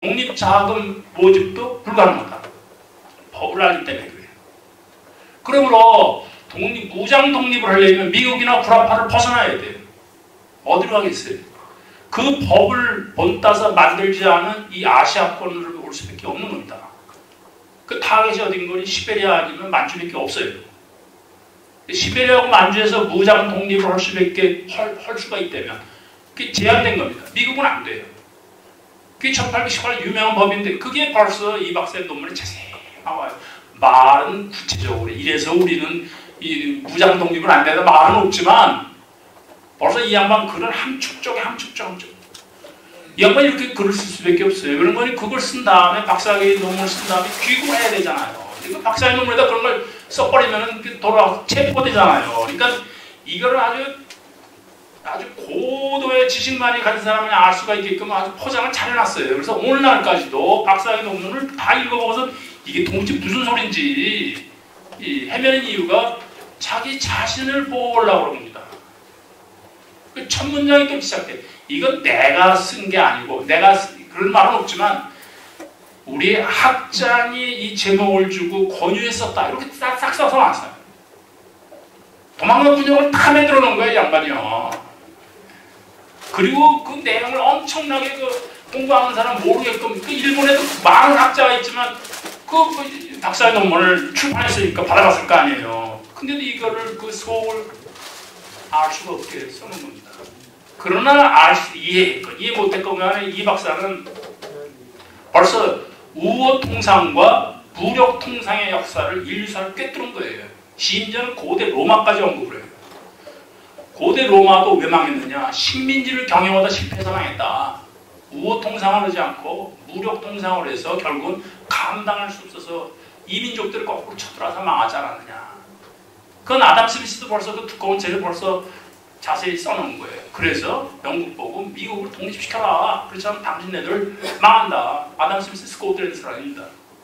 독립자금 모집도 불가능하다. 법을 알기 때문에 그래요. 그러므로 무장 독립을 하려면 미국이나 구라파를 벗어나야 돼요. 어디로 가겠어요? 그 법을 본따서 만들지 않은 이 아시아권으로 올 수밖에 없는 겁니다. 그 타겟이 어딘 거니? 시베리아 아니면 만주밖에 없어요. 시베리아하고 만주에서 무장 독립을 할 수가 있다면 그게 제한된 겁니다. 미국은 안 돼요. 그게 1818 유명한 법인데 그게 벌써 이 박사의 논문에 자세히 나와요. 말은 구체적으로 이래서 우리는 이 무장 독립은 안 된다 말은 없지만 벌써 이 양반 글은 함축 쪽에 함축. 이 양반이 이렇게 글을 쓸 수밖에 없어요. 그런 거니 그걸 쓴 다음에 박사의 논문을 쓴 다음에 귀국해야 되잖아요. 이거 박사의 논문에다 그런 걸 써버리면은 돌아와서 체포되잖아요. 그러니까 이거를 아주 고도의 지식만이 가진 사람이 알 수가 있게끔 아주 포장을 잘 해놨어요. 그래서 오늘날까지도 박사의 논문을 다 읽어보고서 이게 도대체 무슨 소린지 헤매는 이유가 자기 자신을 보호하려고 합니다. 그 첫 문장이 또 시작돼. 이건 내가 쓴 게 아니고 그런 말은 없지만 우리 학장이 이 제목을 주고 권유했었다. 이렇게 싹 써서 왔어요. 도망간 분석을 다 만들어 놓은 거예요, 양반이요. 그리고 그 내용을 엄청나게 공부하는 사람 모르게끔 일본에도 많은 학자가 있지만 그 박사의 논문을 출판했으니까 받아봤을 거 아니에요. 근데도 이거를 그 속을 알 수가 없게 써놓은 겁니다. 그러나 이해 못했거면 이 박사는 벌써 우호 통상과 무력 통상의 역사를 인류사를 꿰뚫은 거예요. 심지어는 고대 로마까지 언급을 해요. 고대 로마도 왜 망했느냐? 식민지를 경영하다 실패해서 망했다. 우호 통상을 하지 않고 무력 통상을 해서 결국은 감당할 수 없어서 이민족들을 거꾸로 쳐들어서 망하지 않았느냐. 그건 아담 스미스도 벌써 그 두꺼운 책을 벌써 자세히 써놓은 거예요. 그래서 영국 보고 미국을 독립시켜라. 그렇지 않으면 당신네들 망한다. 아담 스미스 스코틀랜드 사람입니다.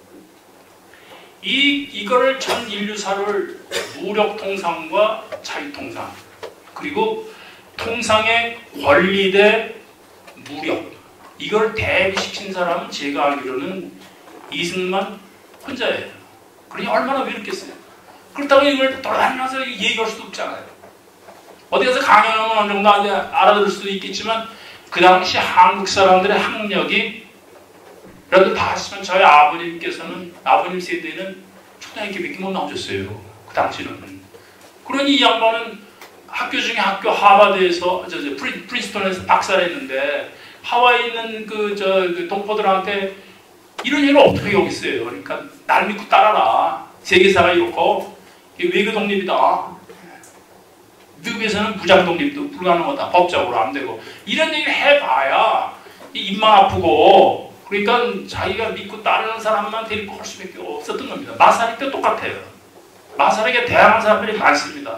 이거를 전 인류사를 무력 통상과 자유 통상 그리고 통상의 권리 대 무력 이걸 대비시킨 사람은 제가 알기로는 이승만 혼자예요. 그러니 얼마나 외롭겠어요. 그렇다고 이걸 돌아다니면서 얘기할 수도 없잖아요. 어디 가서 강연하면 어느 정도 알아들을 수도 있겠지만 그 당시 한국 사람들의 학력이 그래도 다 하시면 저희 아버님께서는 아버님 세대는 초등학교밖에 못 나오셨어요. 그 당시는. 그러니 이 양반은 학교 중에 학교 하버드에서 프린스턴에서 박사를 했는데 하와이에 있는 그 동포들한테 이런 일을 어떻게 여겼어요. 그러니까 날 믿고 따라라. 세계사가 이렇고 외교 독립이다. 미국에서는 무장 독립도 불가능하다. 법적으로 안 되고 이런 얘기를 해봐야 입만 아프고 그러니까 자기가 믿고 따르는 사람만 데리고 할 수밖에 없었던 겁니다. 마사릭도 똑같아요. 마사릭에 대항하는 사람들이 많습니다.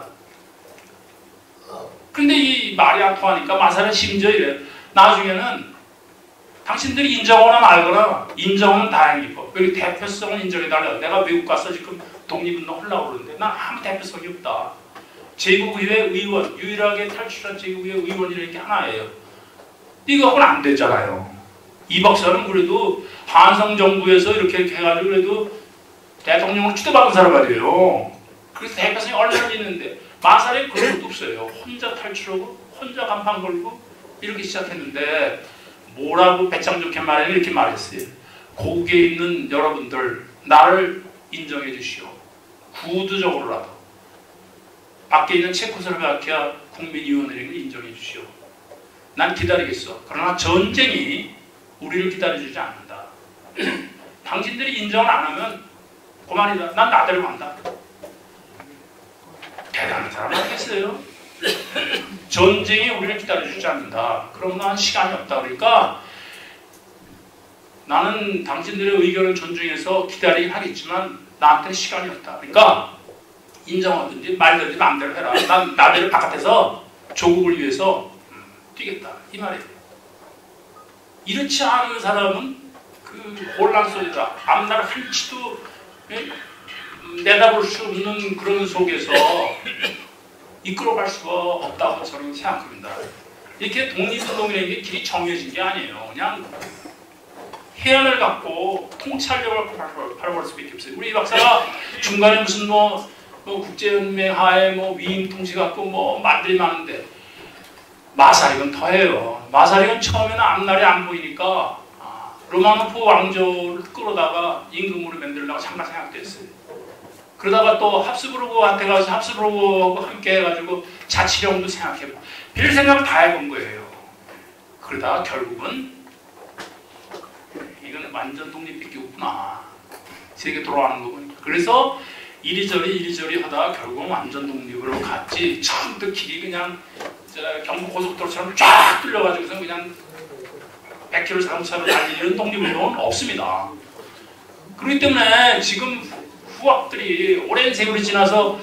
그런데 이 말이 안 통하니까 마사릭은 심지어 이래요. 나중에는 당신들이 인정하거나 말거나 인정하면 다행이고 그리고 대표성은 인정해달라. 내가 외국 가서 지금 독립운동 하려고 그러는데 난 아무 대표성이 없다. 제국의회 의원, 유일하게 탈출한 제국의회 의원이라는 게 하나예요. 이거하고는 안 됐잖아요. 이 박사는 그래도 한성정부에서 이렇게 해가지고 그래도 대통령을 추대받은 사람 아니에요. 그래서 대표성이 얼마나 있는데 마사리 그런 것도 없어요. 혼자 탈출하고 혼자 간판 걸고 이렇게 시작했는데 뭐라고 배짱 좋게 말해 이렇게 말했어요. 고국에 있는 여러분들 나를 인정해 주시오. 구두적으로라도 밖에 있는 체코슬로바키아 국민위원회를 인정해 주시오. 난 기다리겠어. 그러나 전쟁이 우리를 기다려주지 않는다. 당신들이 인정을 안 하면 그만이다. 난 나대로 간다. 대단한 사람 아니겠어요? 전쟁이 우리를 기다려주지 않는다. 그럼 난 시간이 없다. 그러니까 나는 당신들의 의견을 존중해서 기다리긴 하겠지만 나한테는 시간이 없다. 그러니까 인정하든지 말든지 마음대로 해라. 난 나대로 바깥에서 조국을 위해서 뛰겠다. 이 말이에요. 이렇지 않은 사람은 그 혼란 속에다 앞날 한치도 내다볼 수 없는 그런 속에서 이끌어갈 수가 없다고 저는 생각합니다. 이렇게 독립운동이라는 게 길이 정해진 게 아니에요. 그냥 해안을 갖고 통찰력을 바라볼 수밖에 없어요. 우리 이 박사가 중간에 무슨 뭐 국제연맹 하에 뭐 위임 통치 갖고 뭐 말들이 많은데 마사릭은 더해요. 마사릭은 처음에는 앞날이 안 보이니까 로마노프 왕조를 끌어다가 임금으로 만들려고 잠깐 생각됐어요. 그러다가 또 합스부르크한테 가서 합스부르크하고 함께 해가지고 자치령도 생각해보고 별 생각을 다 해본 거예요. 그러다가 결국은 이건 완전 독립밖에 없구나. 세계 돌아가는 거 보니까. 그래서 이리저리 하다가 결국은 완전 독립으로 갔지. 처음부터 길이 그냥 경부고속도로처럼 쫙 뚫려가지고서 그냥 100km 자동차로 달리는 독립운동은 없습니다. 그렇기 때문에 지금 후학들이 오랜 세월이 지나서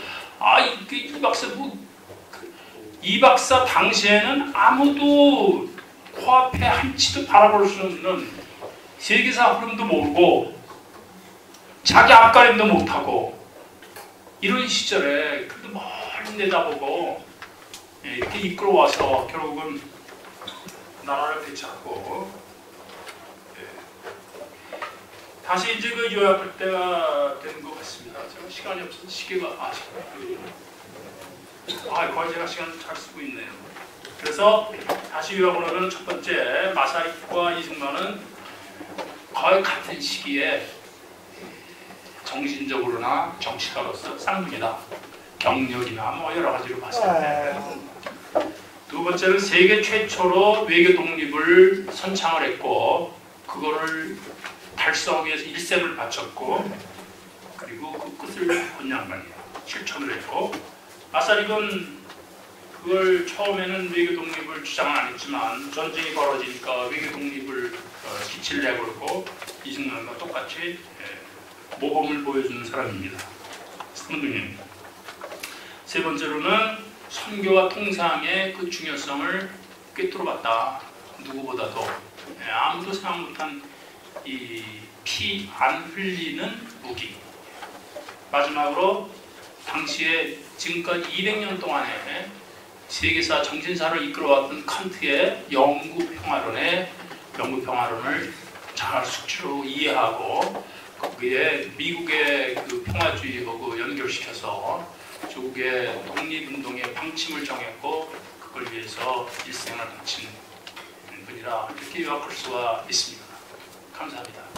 이 박사 당시에는 아무도 코앞에 한치도 바라볼 수 없는 세계사 흐름도 모르고 자기 앞가림도 못하고 이런 시절에 그래도 멀리 내다보고 이렇게 이끌어와서 결국은 나라를 되찾고 다시 이제 그 요약할 때가 된 것 같습니다. 제가 시간이 없어서 시계가 거의 제가 시간을 잘 쓰고 있네요. 그래서 다시 요약을 하면 첫 번째 마사릭과 이승만은 거의 같은 시기에 정신적으로나 정치가로서 쌍둥이다. 경력이나 뭐 여러 가지로 봤을 때. 두 번째는 세계 최초로 외교 독립을 선창을 했고 그거를 달성하기 위해서 일생을 바쳤고 그리고 그 끝을 본 양반이에요. 실천을 했고 마사릭은 그걸 처음에는 외교 독립을 주장은 안 했지만 전쟁이 벌어지니까 외교 독립을 기치를 내걸고 이승만과 똑같이 모범을 보여주는 사람입니다. 쌍둥이입니다. 세 번째로는 선교와 통상의 그 중요성을 꿰뚫어봤다. 누구보다도 아무도 생각 못한 이 피 안 흘리는 무기. 마지막으로 당시에 지금까지 200년 동안에 세계사 정신사를 이끌어왔던 칸트의 영구 평화론을 잘 숙지로 이해하고 거기에 미국의 그 평화주의하고 연결시켜서 조국의 독립운동의 방침을 정했고 그걸 위해서 일생을 바친 분이라 이렇게 요약할 수가 있습니다. 감사합니다.